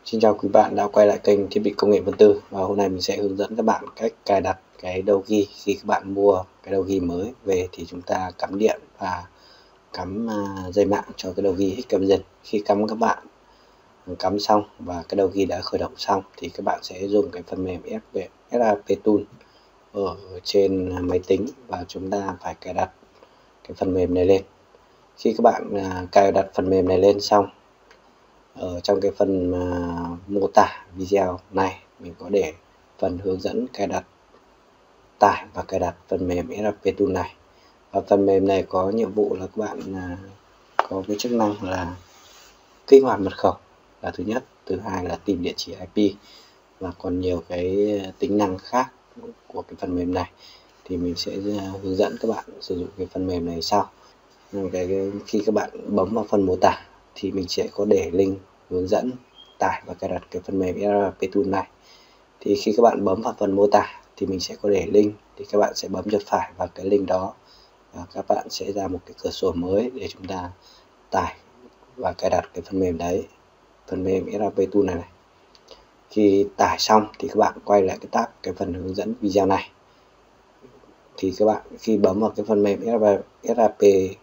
Xin chào quý bạn đã quay lại kênh Thiết bị Công nghệ Vân Tư, và hôm nay mình sẽ hướng dẫn các bạn cách cài đặt cái đầu ghi. Khi các bạn mua cái đầu ghi mới về thì chúng ta cắm điện và cắm dây mạng cho cái đầu ghi Hikvision. Khi các bạn cắm xong và cái đầu ghi đã khởi động xong thì các bạn sẽ dùng cái phần mềm SAP Tool ở trên máy tính và chúng ta phải cài đặt cái phần mềm này lên. Khi các bạn cài đặt phần mềm này lên xong, ở trong cái phần mô tả video này mình có để phần hướng dẫn cài đặt, tải và cài đặt phần mềm SAP Tool này. Và phần mềm này có nhiệm vụ là các bạn có cái chức năng là kích hoạt mật khẩu là thứ nhất, thứ hai là tìm địa chỉ IP, và còn nhiều cái tính năng khác của cái phần mềm này thì mình sẽ hướng dẫn các bạn sử dụng cái phần mềm này sau. Khi các bạn bấm vào phần mô tả thì mình sẽ có để link hướng dẫn tải và cài đặt cái phần mềm SAP Tool này. Thì khi các bạn bấm vào phần mô tả thì mình sẽ có để link, thì các bạn sẽ bấm chuột phải vào cái link đó và các bạn sẽ ra một cái cửa sổ mới để chúng ta tải và cài đặt cái phần mềm đấy, phần mềm SAP Tool này. Khi tải xong thì các bạn quay lại cái tab cái phần hướng dẫn video này, thì các bạn khi bấm vào cái phần mềm SAP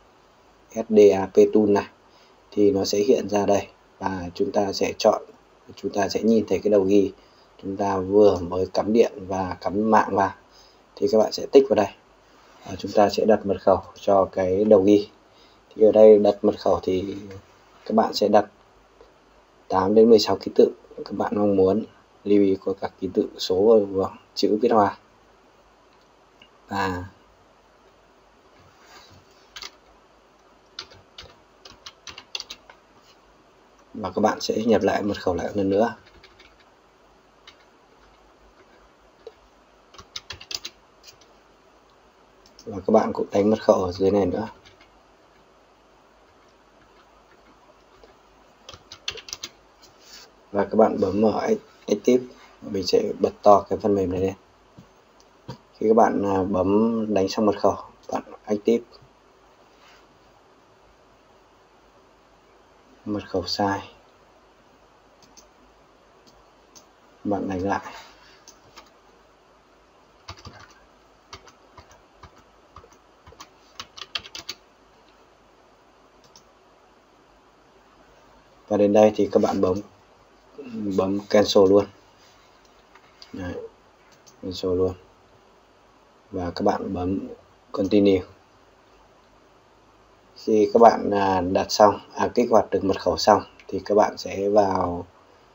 Tool này thì nó sẽ hiện ra đây, và chúng ta sẽ chọn, chúng ta sẽ nhìn thấy cái đầu ghi chúng ta vừa mới cắm điện và cắm mạng vào, thì các bạn sẽ tích vào đây. Chúng ta sẽ đặt mật khẩu cho cái đầu ghi. Thì ở đây đặt mật khẩu thì các bạn sẽ đặt 8 đến 16 ký tự các bạn mong muốn, lưu ý có các ký tự số và chữ viết hoa. Và các bạn sẽ nhập lại mật khẩu lại lần nữa. Và các bạn cũng đánh mật khẩu ở dưới này nữa. Và các bạn bấm vào Active, mình sẽ bật to cái phần mềm này lên. Khi các bạn bấm đánh xong mật khẩu, bạn Active, mật khẩu sai, bạn đánh lại. Và đến đây thì các bạn bấm cancel luôn. Đấy, cancel luôn. Và các bạn bấm continue. Khi các bạn đặt xong, kích hoạt được mật khẩu xong thì các bạn sẽ vào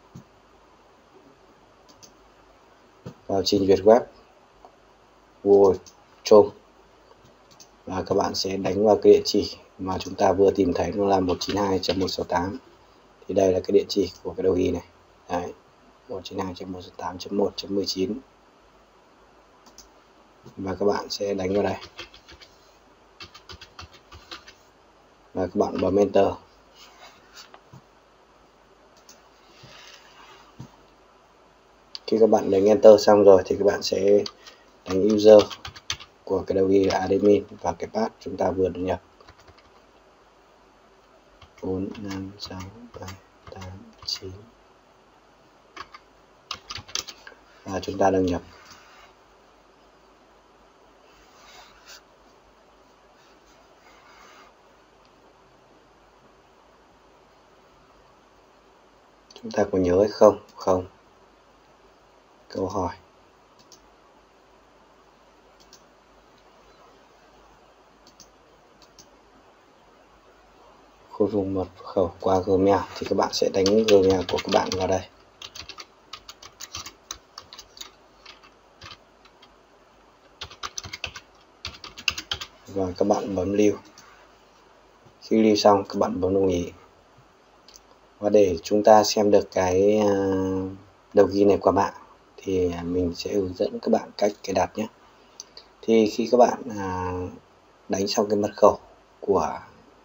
trình duyệt web Google Chrome, và các bạn sẽ đánh vào cái địa chỉ mà chúng ta vừa tìm thấy, nó là 192.168. thì đây là cái địa chỉ của cái đầu ghi này. Đấy, 192.168.1.19, và các bạn sẽ đánh vào đây và các bạn bấm enter. Khi các bạn đánh enter xong rồi thì các bạn sẽ đánh user của cái đầu ghi là admin và cái path chúng ta vừa được nhập 4 5 6 7 8 9, và chúng ta đăng nhập. Chúng ta có nhớ hay không? Không. Câu hỏi. Khôi phục mật khẩu qua Gmail thì các bạn sẽ đánh Gmail của các bạn vào đây. Và các bạn bấm lưu. Khi lưu xong các bạn bấm đồng ý. Và để chúng ta xem được cái đầu ghi này qua mạng thì mình sẽ hướng dẫn các bạn cách cài đặt nhé. Thì khi các bạn đánh xong cái mật khẩu của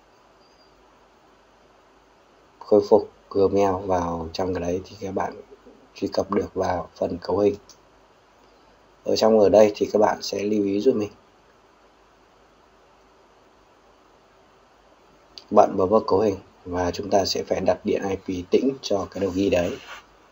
khôi phục Gmail vào trong cái đấy thì các bạn truy cập được vào phần cấu hình. Ở đây thì các bạn sẽ lưu ý giúp mình. Bạn bấm vào cấu hình và chúng ta sẽ phải đặt điện IP tĩnh cho cái đầu ghi đấy.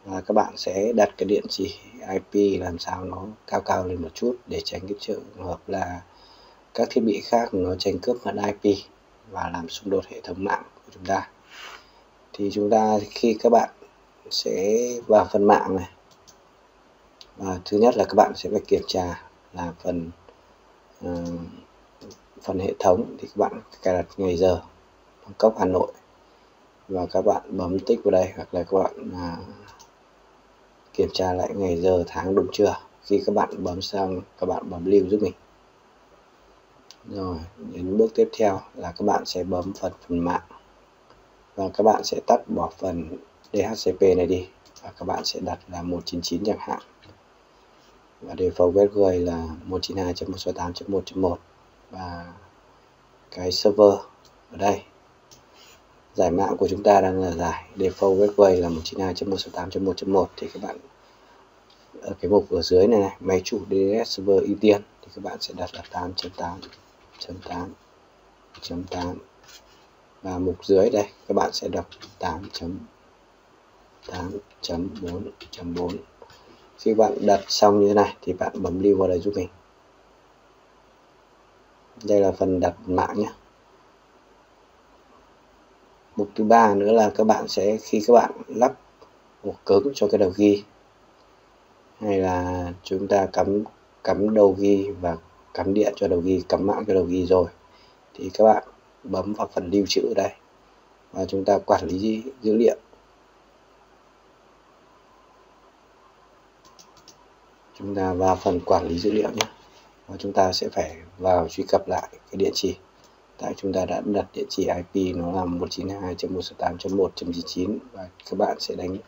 và các bạn sẽ đặt cái địa chỉ IP làm sao nó cao lên một chút để tránh cái trường hợp là các thiết bị khác nó tranh cướp mật IP và làm xung đột hệ thống mạng của chúng ta. Thì khi các bạn sẽ vào phần mạng này, và thứ nhất là các bạn sẽ phải kiểm tra là phần hệ thống, thì các bạn cài đặt ngày giờ Bangkok Hà Nội và các bạn bấm tích vào đây, hoặc là các bạn kiểm tra lại ngày giờ tháng đúng chưa. Khi các bạn bấm xong, các bạn bấm lưu giúp mình. Rồi đến bước tiếp theo là các bạn sẽ bấm phần mạng và các bạn sẽ tắt bỏ phần DHCP này đi và các bạn sẽ đặt là 199 chẳng hạn, và default gateway là 192.168.1.1 và cái server ở đây giải mã của chúng ta đang là giải default gateway là 192.168.1.1. thì các bạn ở cái mục ở dưới này, máy chủ DNS server ưu tiên thì các bạn sẽ đặt là 8.8.8.8 và mục dưới đây các bạn sẽ đọc 8.8.4.4. Khi bạn đặt xong như thế này thì bạn bấm lưu vào đây giúp mình. Đây là phần đặt mạng nhé. Mục thứ ba nữa là các bạn sẽ, khi các bạn lắp ổ cứng cho cái đầu ghi hay là chúng ta cắm đầu ghi và cắm điện cho đầu ghi, cắm mạng cho đầu ghi rồi, thì các bạn bấm vào phần lưu trữ ở đây và chúng ta quản lý dữ liệu. Chúng ta vào phần quản lý dữ liệu nhé, và chúng ta sẽ phải vào truy cập lại cái địa chỉ. Tại chúng ta đã đặt địa chỉ IP nó là 192.168.1.99 và các bạn sẽ đánh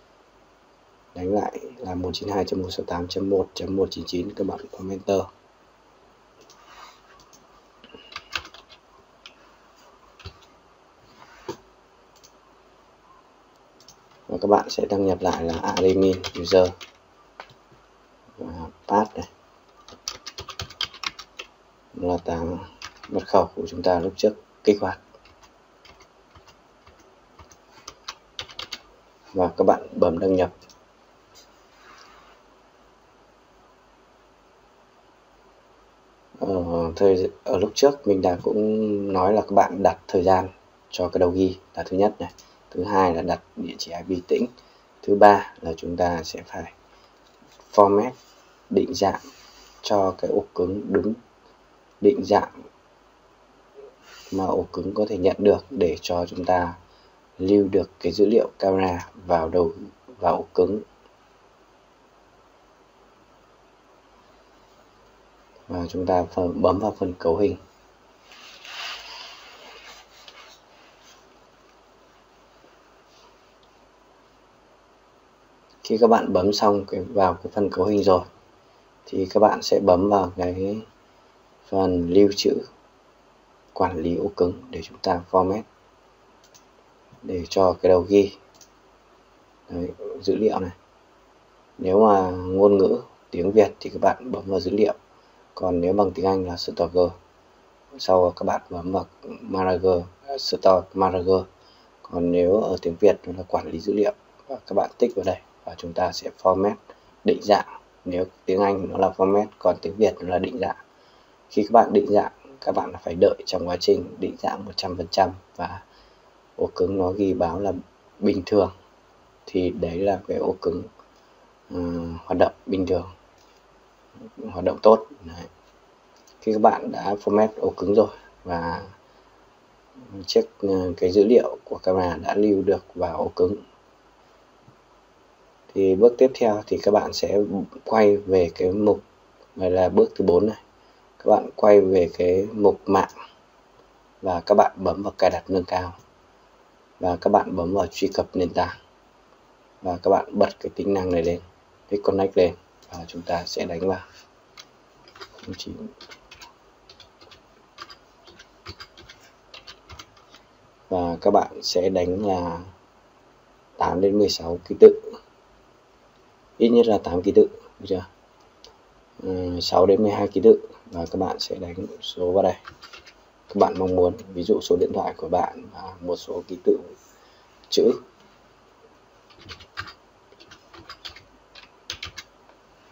lại là 192.168.1.199, các bạn bấm enter. Và các bạn sẽ đăng nhập lại là admin user và pass này là mật khẩu của chúng ta lúc trước kích hoạt, và các bạn bấm đăng nhập. Ở lúc trước mình đã cũng nói là các bạn đặt thời gian cho cái đầu ghi là thứ nhất này, thứ hai là đặt địa chỉ IP tĩnh, thứ ba là chúng ta sẽ phải format định dạng cho cái ổ cứng đúng định dạng mà ổ cứng có thể nhận được để cho chúng ta lưu được cái dữ liệu camera vào ổ cứng. Và chúng ta bấm vào phần cấu hình. Khi các bạn bấm xong vào cái phần cấu hình rồi thì các bạn sẽ bấm vào cái phần lưu trữ quản lý ổ cứng để chúng ta format để cho cái đầu ghi. Đấy, dữ liệu này. Nếu mà ngôn ngữ tiếng Việt thì các bạn bấm vào dữ liệu, còn nếu bằng tiếng Anh là storage. Sau các bạn bấm vào store manager. Còn nếu ở tiếng Việt nó là quản lý dữ liệu, và các bạn tích vào đây và chúng ta sẽ format định dạng. Nếu tiếng Anh nó là format, còn tiếng Việt nó là định dạng. Khi các bạn định dạng, các bạn phải đợi trong quá trình định dạng 100% và ổ cứng nó ghi báo là bình thường, thì đấy là cái ổ cứng hoạt động bình thường, hoạt động tốt. Đấy. Khi các bạn đã format ổ cứng rồi và check cái dữ liệu của camera đã lưu được vào ổ cứng, thì bước tiếp theo thì các bạn sẽ quay về cái mục này là bước thứ 4 này. Các bạn quay về cái mục mạng và các bạn bấm vào cài đặt nâng cao và các bạn bấm vào truy cập nền tảng và các bạn bật cái tính năng này lên, cái connect lên, và chúng ta sẽ đánh vào 09 và các bạn sẽ đánh là 8 đến 16 ký tự, ít nhất là 8 ký tự, được chưa? 6 đến 12 ký tự, và các bạn sẽ đánh số vào đây các bạn mong muốn, ví dụ số điện thoại của bạn và một số ký tự chữ.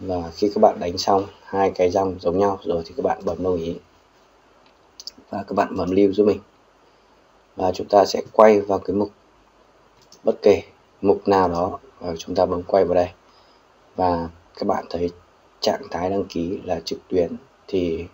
Và khi các bạn đánh xong hai cái dòng giống nhau rồi thì các bạn bấm đồng ý và các bạn bấm lưu giúp mình. Và chúng ta sẽ quay vào cái mục, bất kể mục nào đó, và chúng ta bấm quay vào đây và các bạn thấy trạng thái đăng ký là trực tuyến thì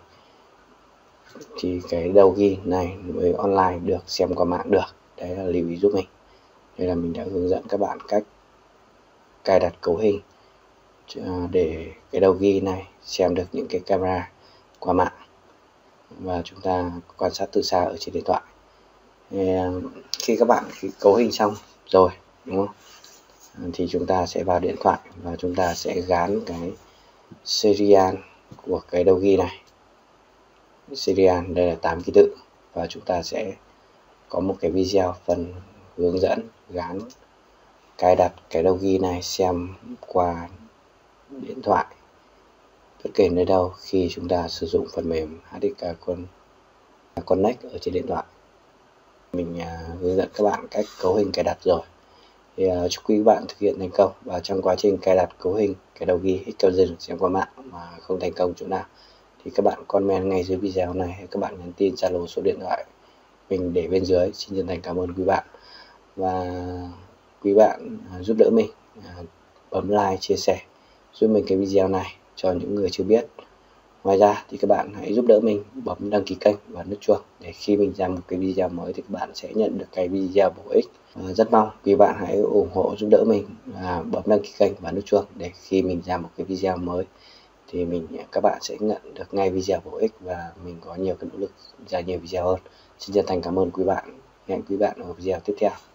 cái đầu ghi này mới online được, xem qua mạng được. Đấy là lưu ý giúp mình. Đây là mình đã hướng dẫn các bạn cách cài đặt cấu hình để cái đầu ghi này xem được những cái camera qua mạng và chúng ta quan sát từ xa ở trên điện thoại. Khi các bạn cấu hình xong rồi, đúng không, thì chúng ta sẽ vào điện thoại và chúng ta sẽ gán cái serial của cái đầu ghi này. Serial đây là 8 ký tự và chúng ta sẽ có một cái video phần hướng dẫn gán cài đặt cái đầu ghi này xem qua điện thoại bất kể nơi đâu khi chúng ta sử dụng phần mềm HXK Connect ở trên điện thoại. Mình hướng dẫn các bạn cách cấu hình cài đặt rồi. Thì chúc quý bạn thực hiện thành công. Và trong quá trình cài đặt cấu hình cái đầu ghi Hikvision xem qua mạng mà không thành công chỗ nào thì các bạn comment ngay dưới video này hay các bạn nhắn tin Zalo số điện thoại mình để bên dưới. Xin chân thành cảm ơn quý bạn và quý bạn giúp đỡ mình bấm like, chia sẻ giúp mình cái video này cho những người chưa biết. Ngoài ra thì các bạn hãy giúp đỡ mình bấm đăng ký kênh và nút chuông để khi mình ra một cái video mới thì các bạn sẽ nhận được cái video bổ ích. Rất mong quý bạn hãy ủng hộ giúp đỡ mình bấm đăng ký kênh và nút chuông để khi mình ra một cái video mới thì các bạn sẽ nhận được ngay video bổ ích và mình có nhiều cái nỗ lực ra nhiều video hơn. Xin chân thành cảm ơn quý bạn. Hẹn quý bạn ở video tiếp theo.